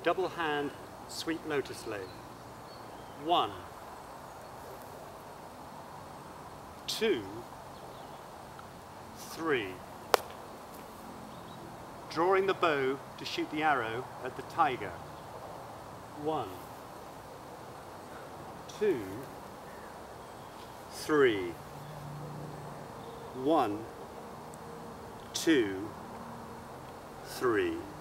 double hand sweep lotus lay. 1, 2, 3. Drawing the bow to shoot the arrow at the tiger. 1, 2, 3. 1, 2, 3.